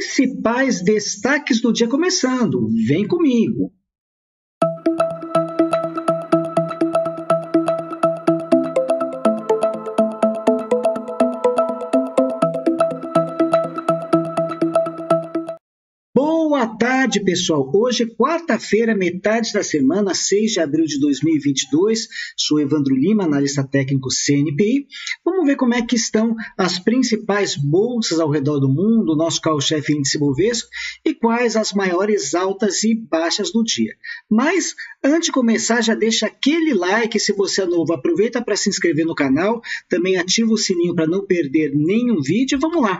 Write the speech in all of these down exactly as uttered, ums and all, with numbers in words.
principais destaques do dia começando. Vem comigo! Boa tarde, pessoal. Hoje é quarta-feira, metade da semana, seis de abril de dois mil e vinte e dois. Sou Evandro Lima, analista técnico C N P I. Vamos ver como é que estão as principais bolsas ao redor do mundo, nosso carro-chefe índice Bovespa, e quais as maiores altas e baixas do dia. Mas, antes de começar, já deixa aquele like. Se você é novo, aproveita para se inscrever no canal. Também ativa o sininho para não perder nenhum vídeo. Vamos lá!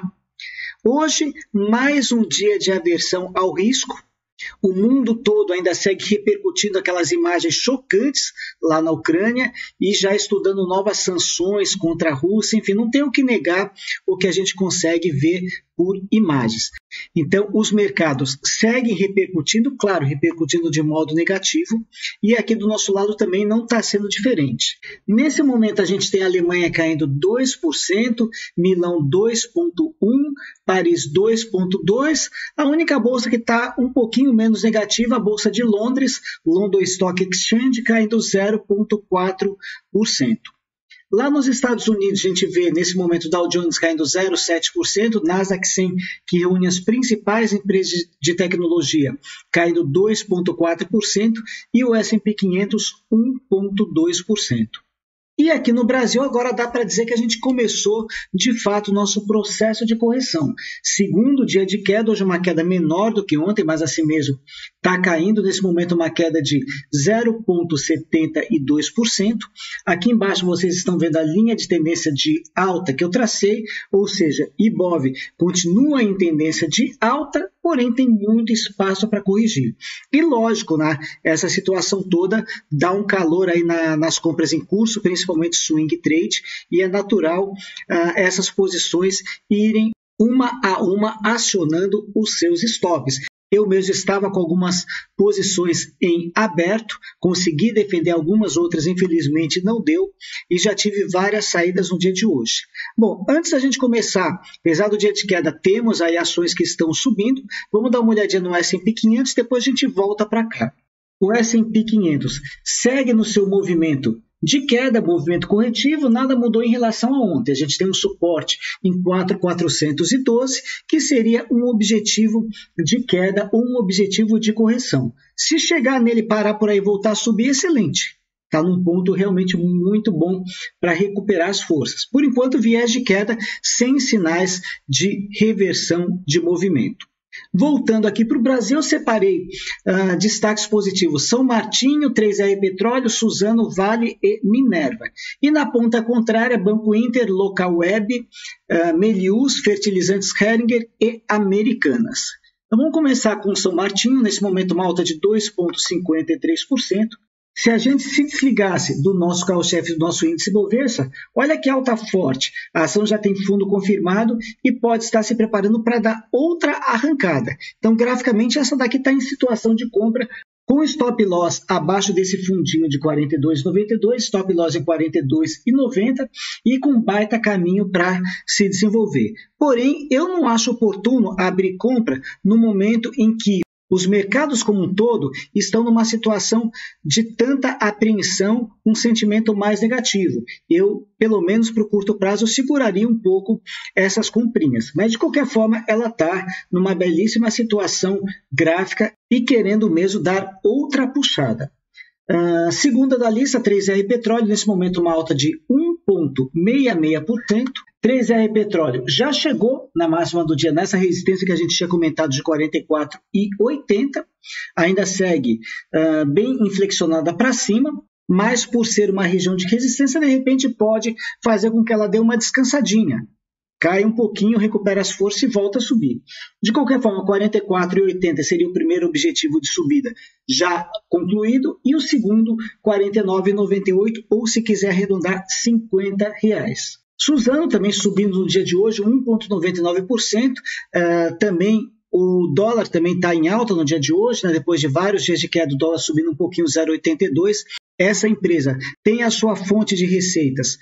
Hoje, mais um dia de aversão ao risco. O mundo todo ainda segue repercutindo aquelas imagens chocantes lá na Ucrânia e já estudando novas sanções contra a Rússia. Enfim, não tem o que negar o que a gente consegue ver por imagens. Então, os mercados seguem repercutindo, claro, repercutindo de modo negativo, e aqui do nosso lado também não está sendo diferente. Nesse momento, a gente tem a Alemanha caindo dois por cento, Milão dois vírgula um por cento, Paris dois vírgula dois por cento, a única bolsa que está um pouquinho menos negativa, a Bolsa de Londres, London Stock Exchange, caindo zero vírgula quatro por cento. Lá nos Estados Unidos, a gente vê nesse momento o Dow Jones caindo zero vírgula sete por cento, Nasdaq cem, que reúne as principais empresas de tecnologia, caindo dois vírgula quatro por cento e o S e P quinhentos um vírgula dois por cento. E aqui no Brasil agora dá para dizer que a gente começou de fato o nosso processo de correção. Segundo dia de queda, hoje uma queda menor do que ontem, mas assim mesmo está caindo nesse momento uma queda de zero vírgula setenta e dois por cento. Aqui embaixo vocês estão vendo a linha de tendência de alta que eu tracei, ou seja, Ibov continua em tendência de alta, porém tem muito espaço para corrigir. E lógico, né, essa situação toda dá um calor aí na, nas compras em curso, principalmente swing trade, e é natural uh, essas posições irem uma a uma acionando os seus stops. Eu mesmo estava com algumas posições em aberto, consegui defender algumas outras, infelizmente não deu, e já tive várias saídas no dia de hoje. Bom, antes da gente começar, apesar do dia de queda, temos aí ações que estão subindo. Vamos dar uma olhadinha no S e P quinhentos, depois a gente volta para cá. O S e P quinhentos segue no seu movimento de queda, movimento corretivo, nada mudou em relação a ontem. A gente tem um suporte em quatro mil quatrocentos e doze, que seria um objetivo de queda ou um objetivo de correção. Se chegar nele, parar por aí e voltar a subir, excelente. Está num ponto realmente muito bom para recuperar as forças. Por enquanto, viés de queda sem sinais de reversão de movimento. Voltando aqui para o Brasil, eu separei uh, destaques positivos: São Martinho, três R Petróleo, Suzano, Vale e Minerva. E na ponta contrária, Banco Inter, Local Web, uh, Melius, Fertilizantes Heringer e Americanas. Então vamos começar com São Martinho, nesse momento uma alta de dois vírgula cinquenta e três por cento. Se a gente se desligasse do nosso carro-chefe, do nosso índice Bovespa, olha que alta forte. A ação já tem fundo confirmado e pode estar se preparando para dar outra arrancada. Então, graficamente, essa daqui está em situação de compra, com stop loss abaixo desse fundinho de quarenta e dois vírgula noventa e dois, stop loss em quarenta e dois vírgula noventa e com baita caminho para se desenvolver. Porém, eu não acho oportuno abrir compra no momento em que os mercados como um todo estão numa situação de tanta apreensão, um sentimento mais negativo. Eu, pelo menos para o curto prazo, seguraria um pouco essas comprinhas. Mas, de qualquer forma, ela está numa belíssima situação gráfica e querendo mesmo dar outra puxada. Uh, segunda da lista, três R Petróleo, nesse momento uma alta de um vírgula sessenta e seis por cento. três R Petróleo já chegou na máxima do dia, nessa resistência que a gente tinha comentado de quarenta e quatro vírgula oitenta. Ainda segue uh, bem inflexionada para cima, mas por ser uma região de resistência, de repente pode fazer com que ela dê uma descansadinha. Cai um pouquinho, recupera as forças e volta a subir. De qualquer forma, quarenta e quatro vírgula oitenta seria o primeiro objetivo de subida já concluído e o segundo, quarenta e nove vírgula noventa e oito, ou se quiser arredondar, cinquenta reais. Suzano também subindo no dia de hoje, um vírgula noventa e nove por cento, uh, também o dólar também está em alta no dia de hoje, né? Depois de vários dias de queda, o dólar subindo um pouquinho, zero vírgula oitenta e dois. Essa empresa tem a sua fonte de receitas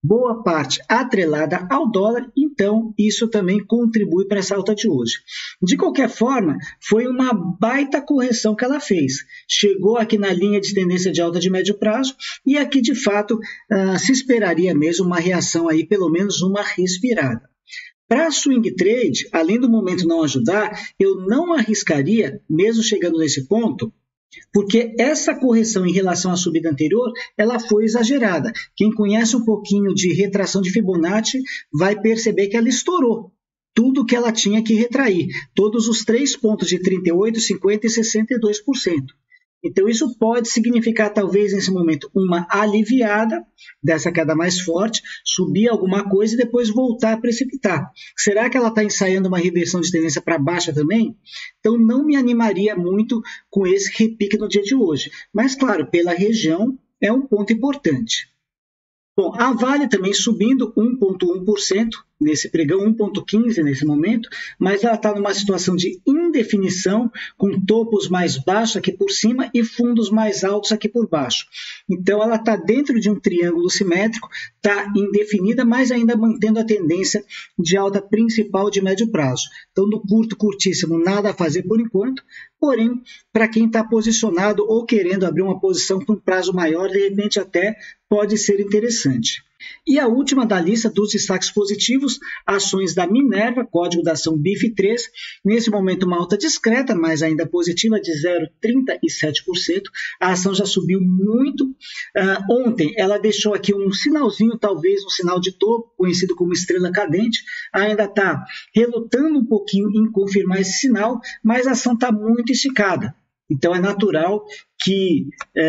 boa parte atrelada ao dólar, então isso também contribui para essa alta de hoje. De qualquer forma, foi uma baita correção que ela fez. Chegou aqui na linha de tendência de alta de médio prazo e aqui, de fato, uh, se esperaria mesmo uma reação aí, pelo menos uma respirada. Para swing trade, além do momento não ajudar, eu não arriscaria, mesmo chegando nesse ponto, porque essa correção em relação à subida anterior, ela foi exagerada. Quem conhece um pouquinho de retração de Fibonacci vai perceber que ela estourou tudo que ela tinha que retrair, todos os três pontos de trinta e oito, cinquenta e sessenta e dois por cento. Então, isso pode significar, talvez, nesse momento, uma aliviada dessa queda mais forte, subir alguma coisa e depois voltar a precipitar. Será que ela está ensaiando uma reversão de tendência para baixa também? Então, não me animaria muito com esse repique no dia de hoje. Mas, claro, pela região, é um ponto importante. Bom, a Vale também subindo um vírgula um por cento nesse pregão, um vírgula quinze por cento nesse momento, mas ela está numa situação de indefinição, com topos mais baixos aqui por cima e fundos mais altos aqui por baixo. Então, ela está dentro de um triângulo simétrico, está indefinida, mas ainda mantendo a tendência de alta principal de médio prazo. Então, no curto, curtíssimo, nada a fazer por enquanto, porém, para quem está posicionado ou querendo abrir uma posição com um prazo maior, de repente até pode ser interessante. E a última da lista dos destaques positivos, ações da Minerva, código da ação B I F três, nesse momento uma alta discreta, mas ainda positiva, de zero vírgula trinta e sete por cento. A ação já subiu muito. Uh, ontem ela deixou aqui um sinalzinho, talvez um sinal de topo, conhecido como estrela cadente, ainda está relutando um pouquinho em confirmar esse sinal, mas a ação está muito esticada. Então, é natural que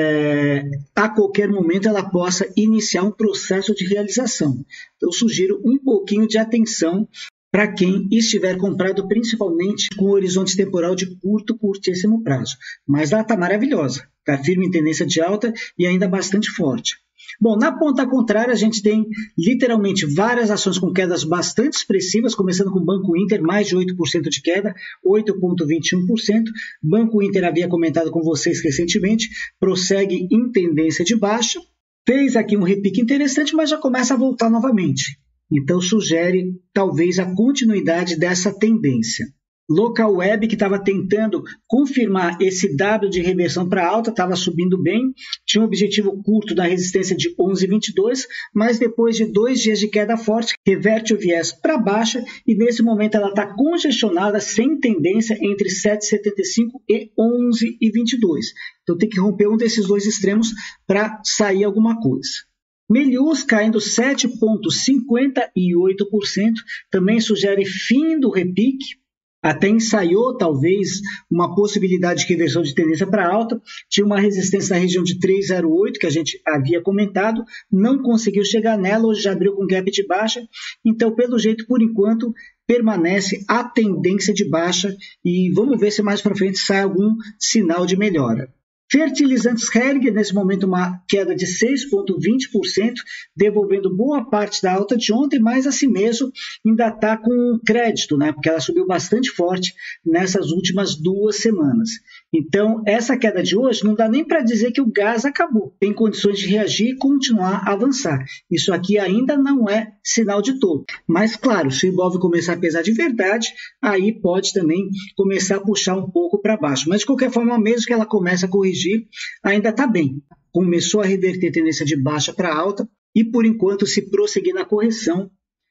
é, a qualquer momento ela possa iniciar um processo de realização. Então, eu sugiro um pouquinho de atenção para quem estiver comprado, principalmente com horizonte temporal de curto, curtíssimo prazo. Mas ela está maravilhosa, está firme em tendência de alta e ainda bastante forte. Bom, na ponta contrária, a gente tem literalmente várias ações com quedas bastante expressivas, começando com o Banco Inter, mais de oito por cento de queda, oito vírgula vinte e um por cento. Banco Inter, havia comentado com vocês recentemente, prossegue em tendência de baixa, fez aqui um repique interessante, mas já começa a voltar novamente. Então, sugere talvez a continuidade dessa tendência. Local Web, que estava tentando confirmar esse W de reversão para alta, estava subindo bem, tinha um objetivo curto da resistência de onze vírgula vinte e dois, mas depois de dois dias de queda forte, reverte o viés para baixa e nesse momento ela está congestionada, sem tendência, entre sete vírgula setenta e cinco e onze vírgula vinte e dois. Então tem que romper um desses dois extremos para sair alguma coisa. Melius caindo sete vírgula cinquenta e oito por cento, também sugere fim do repique. Até ensaiou, talvez, uma possibilidade de reversão de tendência para alta. Tinha uma resistência na região de três vírgula zero oito, que a gente havia comentado. Não conseguiu chegar nela, hoje já abriu com gap de baixa. Então, pelo jeito, por enquanto, permanece a tendência de baixa. E vamos ver se mais para frente sai algum sinal de melhora. Fertilizantes Hering, nesse momento uma queda de seis vírgula vinte por cento, devolvendo boa parte da alta de ontem, mas assim mesmo ainda está com crédito, né? Porque ela subiu bastante forte nessas últimas duas semanas. Então, essa queda de hoje não dá nem para dizer que o gás acabou. Tem condições de reagir e continuar a avançar. Isso aqui ainda não é sinal de topo. Mas, claro, se o Ibov começar a pesar de verdade, aí pode também começar a puxar um pouco para baixo. Mas, de qualquer forma, mesmo que ela comece a corrigir, ainda está bem. Começou a reverter tendência de baixa para alta e, por enquanto, se prosseguir na correção,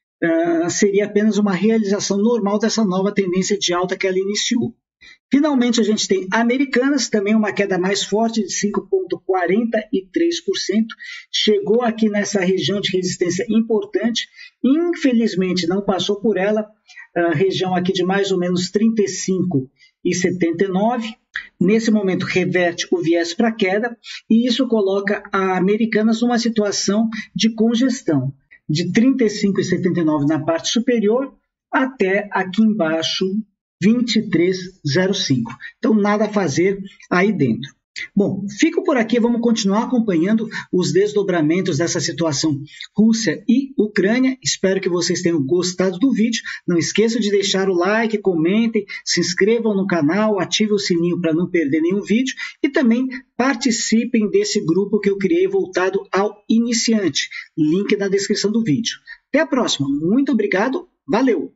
uh, seria apenas uma realização normal dessa nova tendência de alta que ela iniciou. Finalmente, a gente tem Americanas, também uma queda mais forte de cinco vírgula quarenta e três por cento. Chegou aqui nessa região de resistência importante. Infelizmente, não passou por ela. A região aqui de mais ou menos trinta e cinco vírgula setenta e nove. Nesse momento, reverte o viés para queda e isso coloca a Americanas numa situação de congestão, de trinta e cinco vírgula setenta e nove na parte superior até aqui embaixo vinte e três vírgula zero cinco. Então, nada a fazer aí dentro. Bom, fico por aqui, vamos continuar acompanhando os desdobramentos dessa situação Rússia e Ucrânia. Espero que vocês tenham gostado do vídeo. Não esqueçam de deixar o like, comentem, se inscrevam no canal, ativem o sininho para não perder nenhum vídeo e também participem desse grupo que eu criei voltado ao iniciante. Link na descrição do vídeo. Até a próxima. Muito obrigado. Valeu!